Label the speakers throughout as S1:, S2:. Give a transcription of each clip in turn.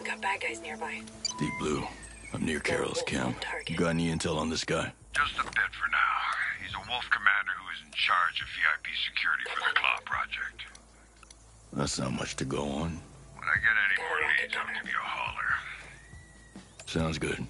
S1: got bad guys nearby.
S2: Deep Blue. I'm near Carol's camp. Got any intel on this guy?
S3: Just a bit for now. He's a Wolf commander who is in charge of VIP security for the Claw Project.
S2: That's not much to go on.
S3: When I get any more leads, I'll give you a holler.
S2: Sounds good.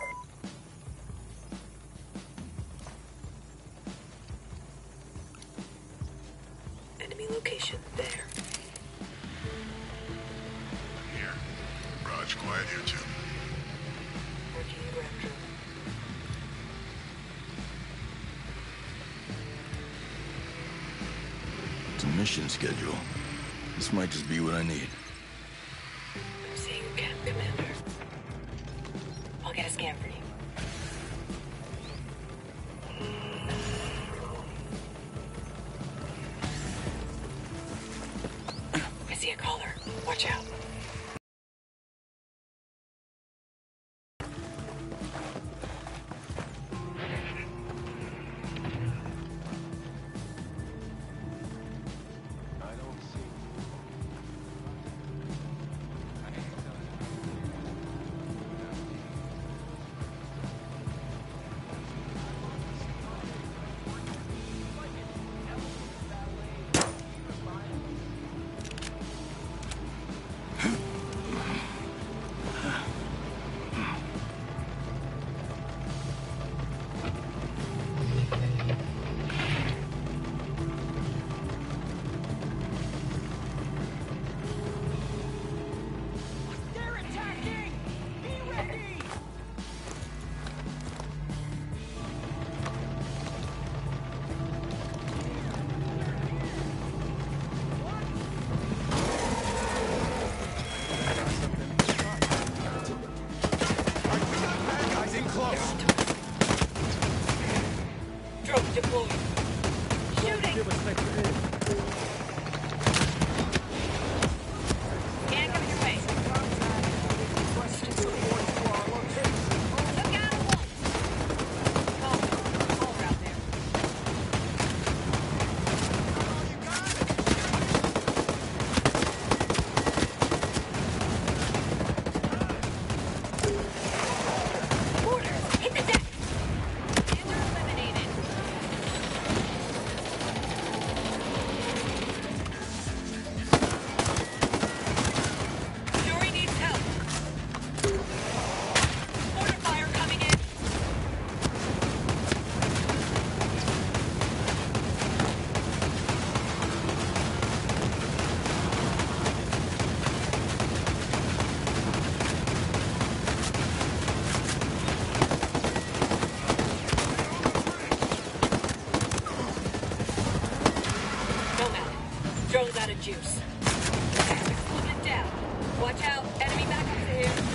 S1: Enemy location there.
S3: Here. Raj, quiet here too.
S1: Working ground drone.
S2: It's a mission schedule. This might just be what I need.
S1: I'm seeing Camp Commander. I'll get a scan for you. I see a caller. Watch out. Drone deployed. Shooting! Scan coming your way. Look out, Wolf! Caller out there. Orders! Hit the deck! Lander eliminated. Fury needs help. Mortar fire coming in. Nomad. Drone's out of juice. Exploded down. Watch out. Enemy backups are here.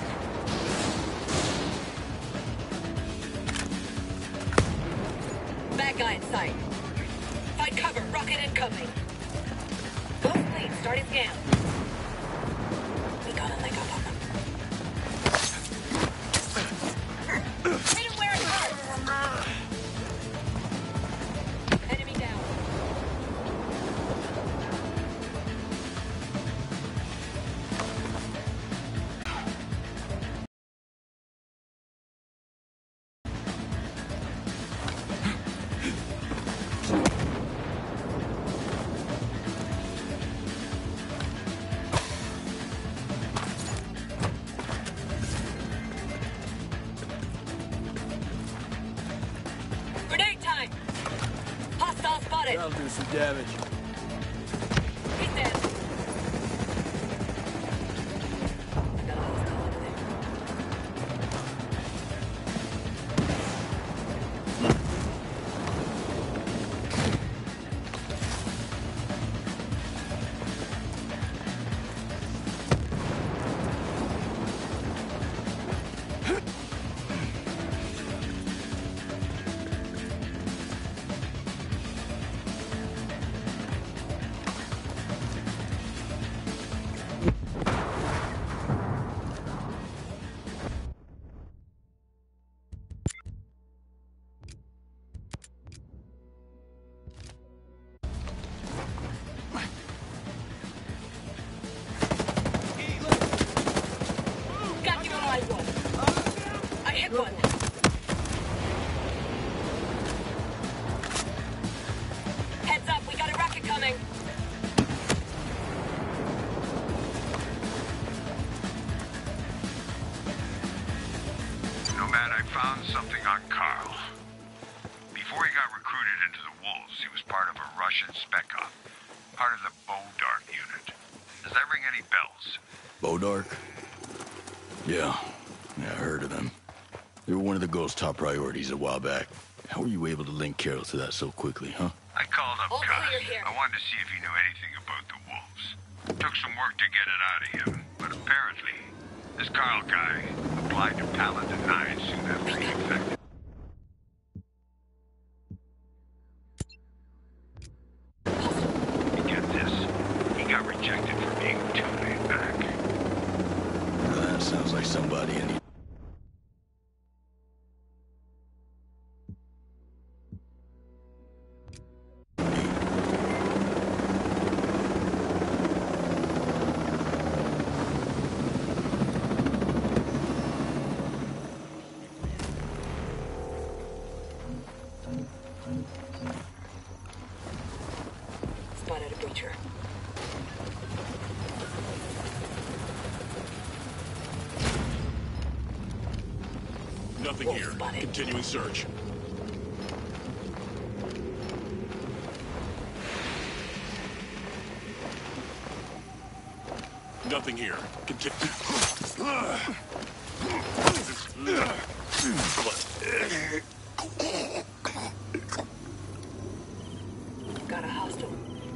S1: Bad guy in sight. Find cover. Rocket incoming. Both planes starting scan. We gotta leg up on them. Hit him where it hurts. Enemy down. Grenade time! Hostile spotted!
S2: That'll do some damage.
S1: He's dead. Got a hostile over there. one. Heads up, we got a rocket coming.
S3: Nomad, I found something on Carl. Before he got recruited into the Wolves, he was part of a Russian spec op, part of the Bodark unit. Does that ring any bells?
S2: Bodark? Yeah, I heard of them. They were one of the girls' top priorities a while back. How were you able to link Carol to that so quickly, huh?
S3: I called up
S1: All
S3: Gus.
S1: clear here.
S3: I wanted to see if he knew anything about the Wolves. Took some work to get it out of him, but apparently, this Carl guy applied to Paladin 9 soon after he infected. Get this, he got rejected for being too laid back.
S2: Now that sounds like somebody I need.
S1: Spotted a breacher.
S4: Nothing
S1: Wolf
S4: here.
S1: spotted.
S4: Continuing search. Nothing here.
S1: Got a hostile.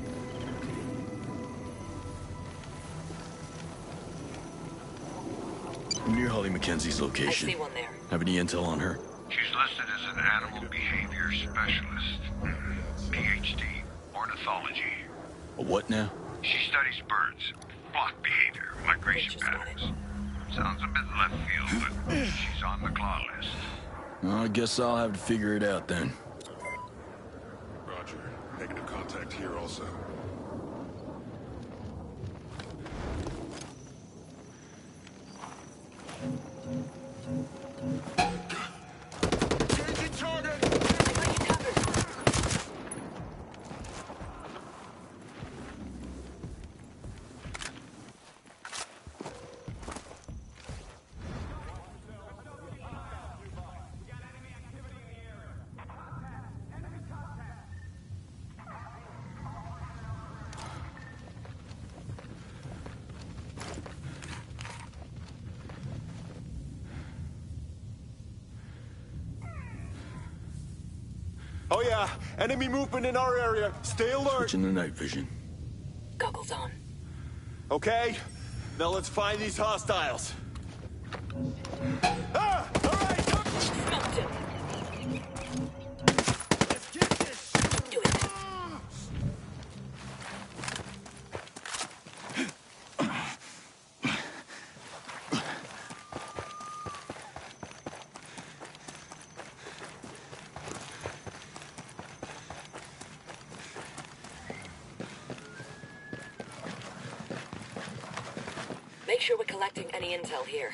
S2: I'm near Holly Mackenzie's
S1: I
S2: location.
S1: see one there.
S2: Have any intel on her?
S3: She's listed as an animal behavior specialist. PhD, ornithology.
S2: A what now?
S3: She studies birds, flock behavior, migration patterns. Sounds a bit left field, but she's on the claw list.
S2: Well, I guess I'll have to figure it out then.
S4: Roger. Negative contact here also. Changing target!
S1: I got you covered.
S5: Oh yeah, enemy movement in our area. Stay alert.
S2: Switching to night vision.
S1: Goggles on.
S5: Okay, now let's find these hostiles. Ah! All right,
S1: Smoked him.
S5: let's get this.
S1: Do it. Make sure we're collecting any intel here.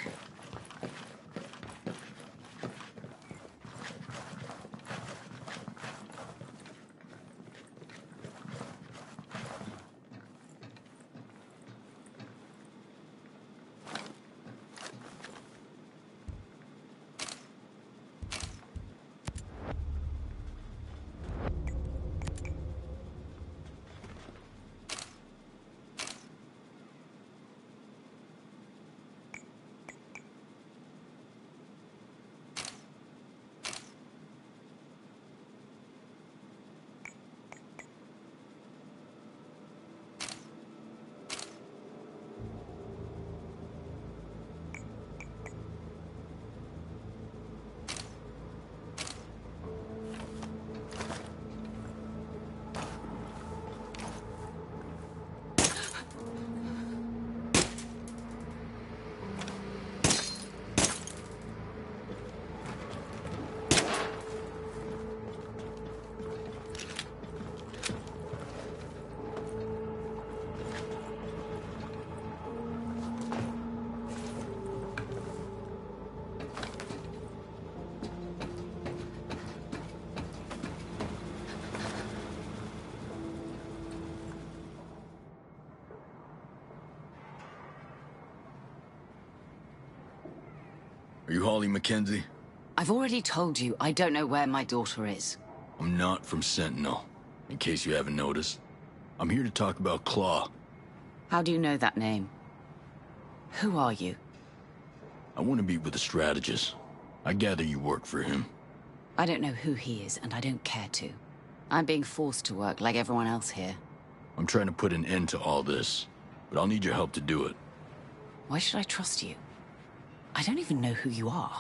S2: you Holly Mackenzie?
S6: I've already told you I don't know where my daughter is.
S2: I'm not from Sentinel, in case you haven't noticed. I'm here to talk about Claw.
S6: How do you know that name? Who are you?
S2: I want to meet with a strategist. I gather you work for him.
S6: I don't know who he is, and I don't care to. I'm being forced to work like everyone else here.
S2: I'm trying to put an end to all this, but I'll need your help to do it.
S6: Why should I trust you? I don't even know who you are.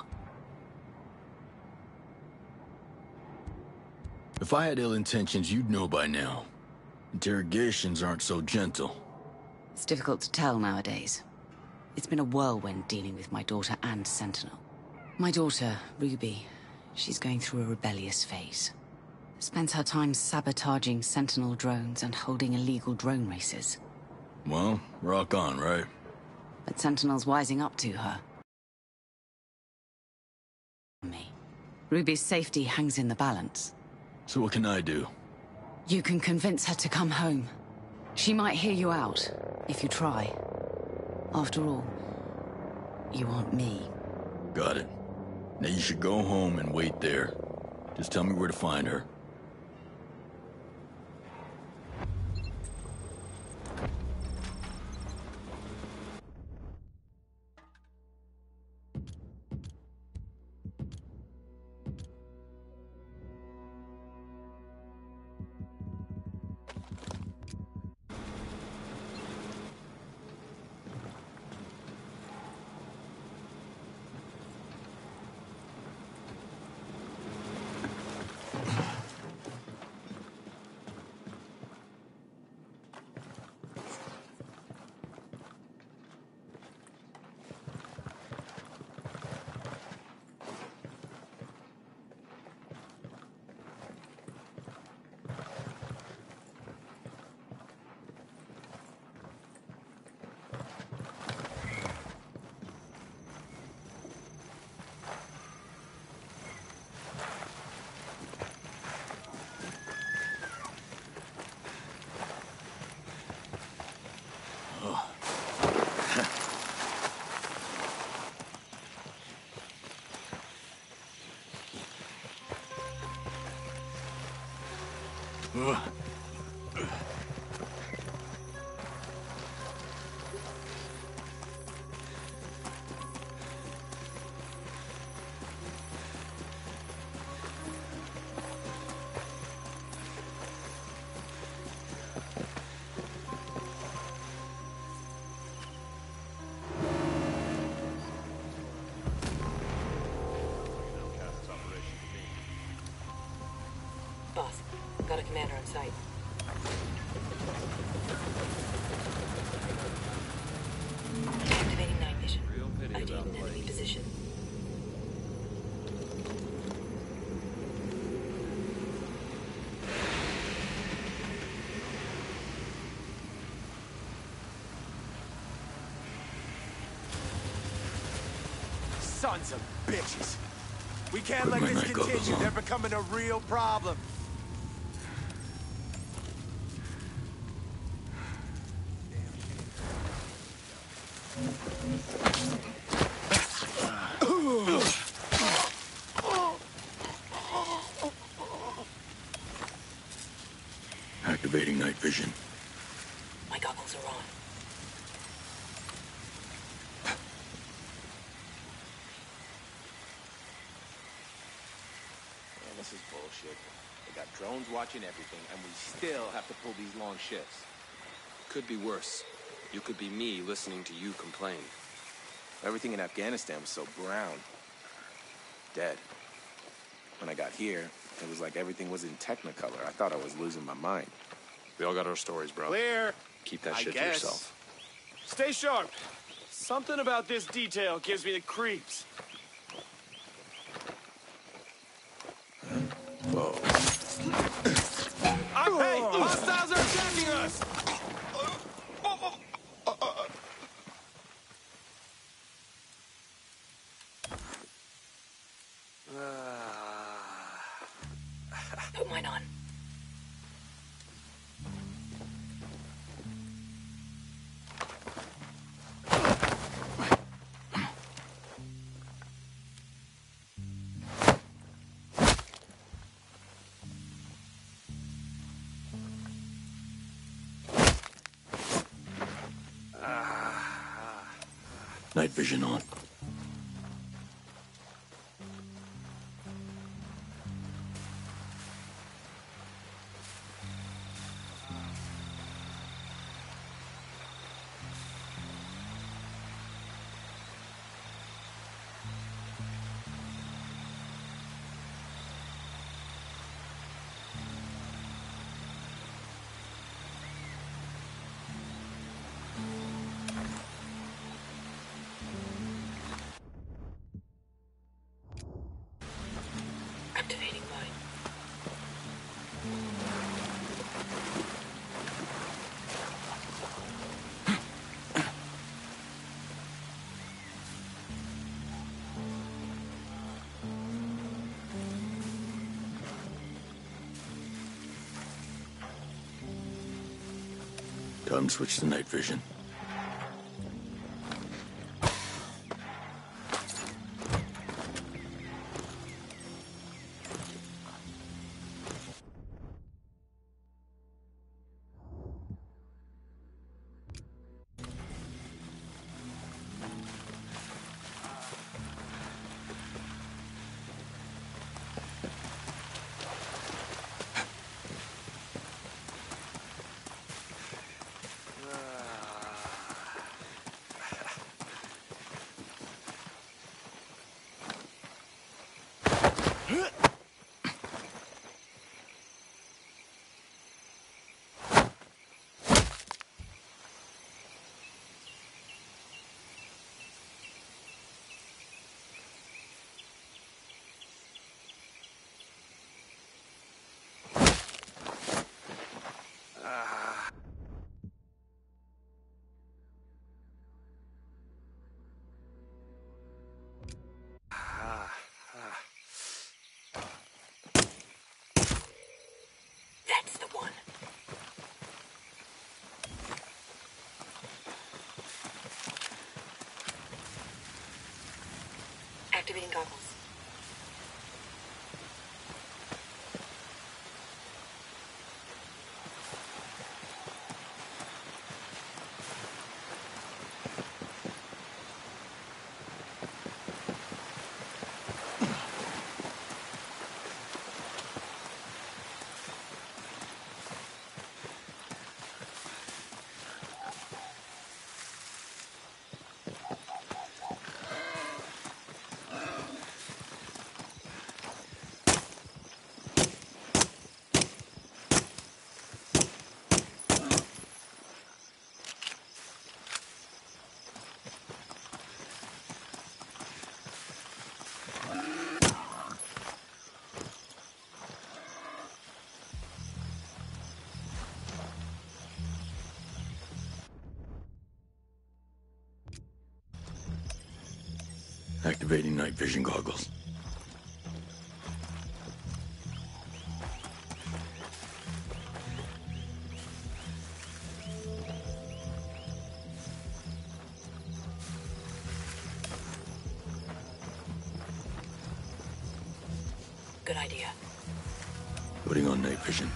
S2: If I had ill intentions, you'd know by now. Interrogations aren't so gentle.
S6: It's difficult to tell nowadays. It's been a whirlwind dealing with my daughter and Sentinel. My daughter, Ruby, she's going through a rebellious phase. Spends her time sabotaging Sentinel drones and holding illegal drone races.
S2: Well, rock on, right?
S6: But Sentinel's wising up to her. Me. Ruby's safety hangs in the balance.
S2: So what can I do?
S6: You can convince her to come home. She might hear you out, if you try. After all, you aren't me.
S2: Got it. Now you should go home and wait there. Just tell me where to find her.
S1: Boss, got a commander on site. Activating night vision. ID in enemy position.
S5: Sons of bitches. We can't let
S2: Where'd my
S5: this
S2: night goggles
S5: continue.
S2: on?
S5: They're becoming a real problem.
S2: Activating night vision.
S1: My goggles are on.
S7: Man, this is bullshit. They got drones watching everything, and we still have to pull these long shifts.
S8: Could be worse. You could be me listening to you complain.
S7: Everything in Afghanistan was so brown. Dead. When I got here, it was like everything was in Technicolor. I thought I was losing my mind.
S8: We all got our stories, bro.
S5: Clear.
S8: Keep that
S5: I
S8: shit to
S5: guess.
S8: yourself.
S5: Stay sharp. Something about this detail gives me the creeps.
S7: Whoa.
S5: Hey, hostiles are attacking us!
S1: Put mine on.
S2: Night vision on.
S1: Activating mine.
S2: Time to switch to night vision.
S1: That's the one. Activating goggles.
S2: Activating night vision goggles.
S1: Good idea.
S2: Putting on night vision.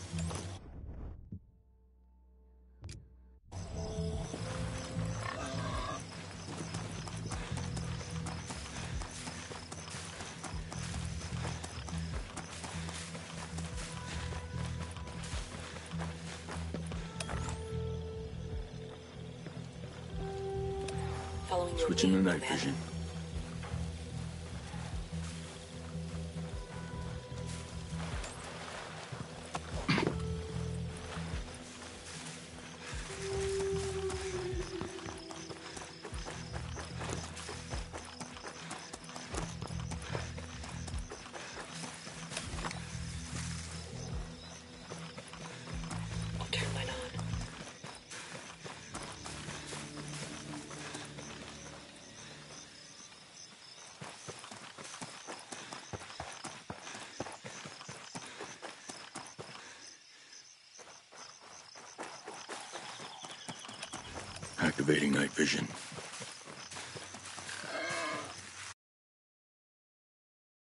S1: Following your
S2: Switching to
S1: lead,
S2: night
S1: man.
S2: vision.
S1: I'll turn mine on.
S2: Activating night vision.